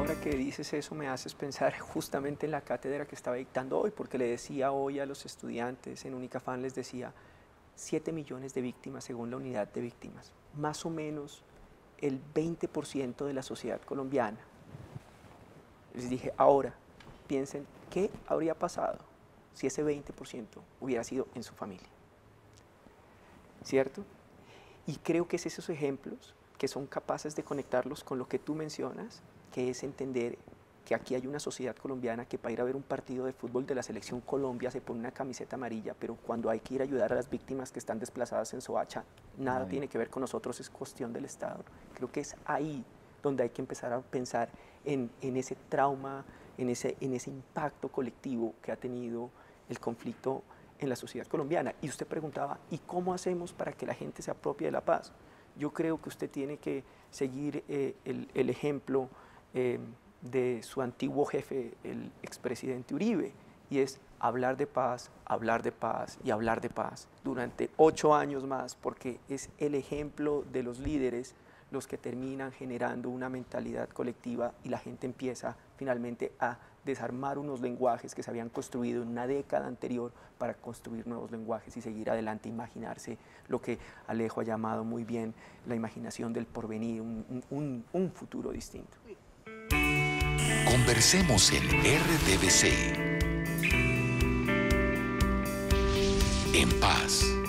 Ahora que dices eso me haces pensar justamente en la cátedra que estaba dictando hoy, porque le decía hoy a los estudiantes en Unicafán, les decía 7 millones de víctimas según la unidad de víctimas, más o menos el 20% de la sociedad colombiana. Les dije, ahora piensen qué habría pasado si ese 20% hubiera sido en su familia, ¿cierto? Y creo que es esos ejemplos que son capaces de conectarlos con lo que tú mencionas, que es entender que aquí hay una sociedad colombiana que para ir a ver un partido de fútbol de la selección Colombia se pone una camiseta amarilla, pero cuando hay que ir a ayudar a las víctimas que están desplazadas en Soacha, nada tiene que ver con nosotros, es cuestión del Estado. Creo que es ahí donde hay que empezar a pensar en ese trauma, en ese impacto colectivo que ha tenido el conflicto en la sociedad colombiana. Y usted preguntaba, ¿y cómo hacemos para que la gente se apropie de la paz? Yo creo que usted tiene que seguir el ejemplo de su antiguo jefe, el expresidente Uribe, y es hablar de paz, hablar de paz y hablar de paz durante 8 años más, porque es el ejemplo de los líderes los que terminan generando una mentalidad colectiva y la gente empieza finalmente a desarmar unos lenguajes que se habían construido en una década anterior para construir nuevos lenguajes y seguir adelante, imaginarse lo que Alejo ha llamado muy bien la imaginación del porvenir, un futuro distinto. Conversemos en RTVC. En paz.